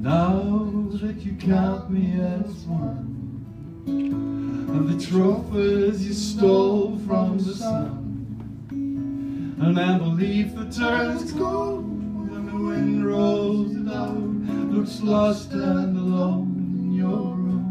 Now that you count me as one of the trophies you stole from the sun, an amber leaf that turns gold when the wind rolls it out, looks lost and alone in your room.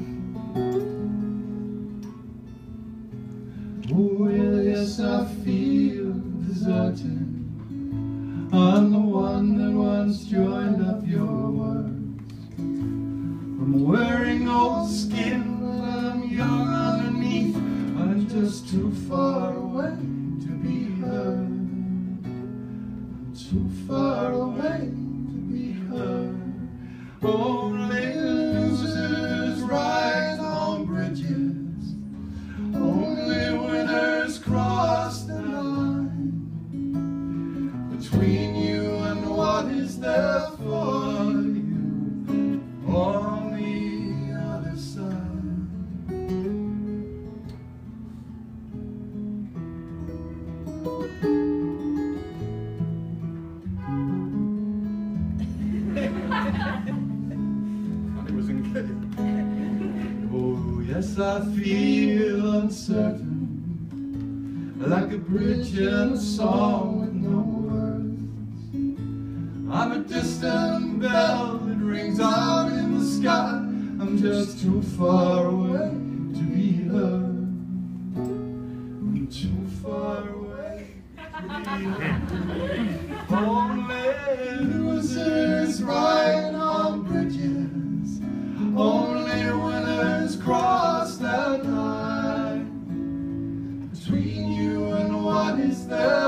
Oh yes, I feel deserted. I'm the one that once joined up your words. I'm wearing old skin, but I'm young underneath. I'm just too far away to be heard. I'm too far away to be heard. Only losers ride on bridges. Only winners cross the line between you and what is there for you on the other side. It was in K. Oh yes, I feel uncertain, like a bridge in a song with no words. I'm a distant bell that rings out in the sky. I'm just too far away to be heard. I'm too far away to be heard. Only losers ride on bridges. Only winners cross that line between you and what is there